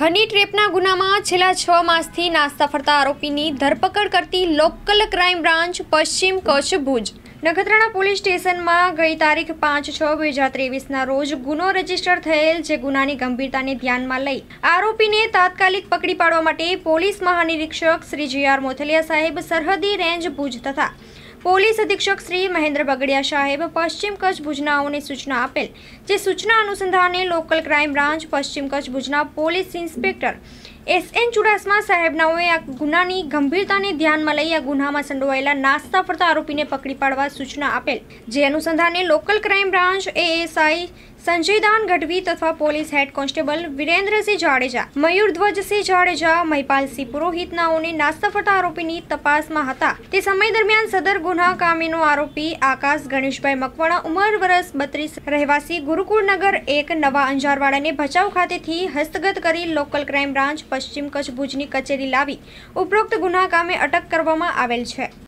હની ટ્રેપના ગુનામાં છેલ્લા 6 માસથી નાસ્તા ફરતા આરોપીની ધરપકડ કરતી લોકલ ક્રાઇમ બ્રાન્ચ પશ્ચિમ કચ્છ ભુજ નખત્રાણા પોલીસ સ્ટેશનમાં ગઈ તારીખ 5/6/2023ના રોજ ગુનો રજીસ્ટર થયેલ, જે ગુનાની ગંભીરતાને ધ્યાનમાં લઈ આરોપીને તાત્કાલિક પકડી પાડવા માટે પોલીસ મહાનિરીક્ષક શ્રી G.R. મોથલિયા સાહેબ, સરહદી રેન્જ ભુજ તથા પોલીસ અધિક્ષક શ્રી મહેન્દ્ર બગડિયા સાહેબ, પશ્ચિમ કચ્છ ભુજનાઓને સૂચના આપેલ, જે સૂચના અનુસંધાને લોકલ ક્રાઇમ બ્રાન્ચ પશ્ચિમ કચ્છ ભુજના પોલીસ ઇન્સ્પેક્ટર S.N. ચુડાસમા સાહેબનાઓએ આ ગુનાની ગંભીરતાને ધ્યાનમાં લઈ આ ગુનામાં સંડોવાયેલા નાસ્તા ફરતા આરોપીને પકડી પાડવા સૂચના આપેલ, જે અનુસંધાને local crime branch ASI Sanjaydan Gadhvi તથા police head constable Virendrasinh Jadeja, Mayurdhvajsinh Jadeja, Mahipalsinh પુરોહિતનાઓને નાસ્તા ફરતા આરોપીની તપાસમાં હતા. તે સમય દરમિયાન સદર ગુના કામેનો આરોપી આકાશ ગણેશભાઈ મકવાણા, ઉંમર વર્ષ 32, રહેવાસી ગુરુકુળનગર 1, નવા અંજારવાડાને ભચાઉ ખાતેથી હસ્તગત કરી લોકલ ક્રાઇમ બ્રાન્ચ પશ્ચિમ કચ્છ ભુજની કચેરી લાવી ઉપરોક્ત ગુના કામે અટક કરવામાં આવેલ છે.